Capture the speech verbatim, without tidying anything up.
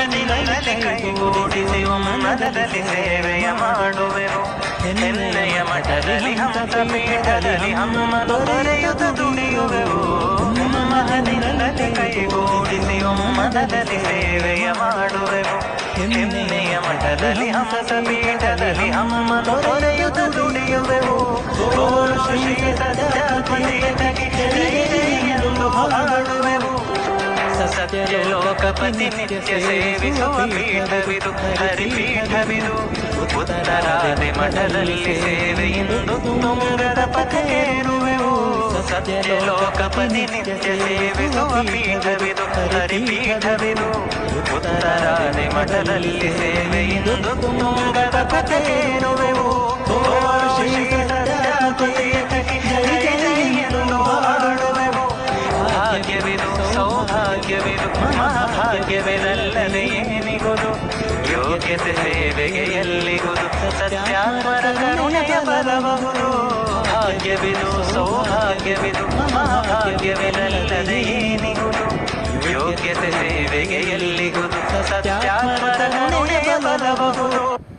ಮಹನಿನಲ್ಲಿ ಕೈಗೂಡಿಸಿ ಒಮ್ಮನದಲ್ಲಿ ಸೇವೆಯ ಮಾಡುವೆವು ಹೆಮ್ಮೆಯ ಮಠದಲ್ಲಿ ಹಂಸ ಪೀಠದಲ್ಲಿ ಹಮ್ಮನು ದೊರೆಯುವುದು ದುಡಿಯುವೆವು ಮಹನಿನಲ್ಲಿ ಕೈಗೂಡಿಸಿ ಒಮ್ಮನದಲ್ಲಿ ಸೇವೆಯ ಮಾಡುವೆವು ಹೆಮ್ಮೆಯ ಮಠದಲ್ಲಿ ಹಂಸ ಪೀಠದಲ್ಲಿ ಹಮ್ಮನು ದೊರೆಯುವುದು ದುಡಿಯುವೆವು ಶ್ರೀ ಸತ್ಯಾಪತಿ ಎಂದು ಹಾಡುವೆವು ಸತ್ಯಲೋಕಪತಿ ನಿತ್ಯ ಸೇವಿಸುವ ಪೀಠವಿದು ಹರಿಪೀಠವಿದು ಉತ್ತರಾದಿ ಮಠದಲ್ಲಿ ಸೇವೆಯಿಂದ ತುಂಗದ ಪಥೇರುವೆವು ಸತ್ಯಲೋಕಪತಿ ನಿತ್ಯ ಸೇವಿಸುವ ಪೀಠವಿದು ಹರಿಪೀಠವಿದು ಉತ್ತರಾದಿ ಮಠದಲ್ಲಿ ಸೇವೆಯಿಂದ ತುಂಗದ ಪಥೇರುವೆವು ಶ್ರೀ ಸತ್ಯಾಪತಿ ಎಂದು ಹಾಡುವೆವು ಭಾಗ್ಯವಿದು ಸೌಭಾಗ್ಯವಿದು ಮಹಾಭಾಗ್ಯವಿದಲ್ಲದೆ ಏನಿಗುವುದು ಯೋಗ್ಯತೆ ಸೇವೆಗೆ ಎಲ್ಲಿಗುವುದು ಸತ್ಯಾತ್ಮರ ಕರುಣೆಯ ಬಲಬಹುದು ಭಾಗ್ಯವಿದು ಸೌಭಾಗ್ಯವಿದು ಮಹಾಭಾಗ್ಯವಿದಲ್ಲದೆ ಏನಿಗುವುದು ಯೋಗ್ಯತೆ ಸೇವೆಗೆ ಎಲ್ಲಿಗುವುದು ಸತ್ಯಾತ್ಮರ ಕರುಣೆಯ ಬಲಬಹುದು.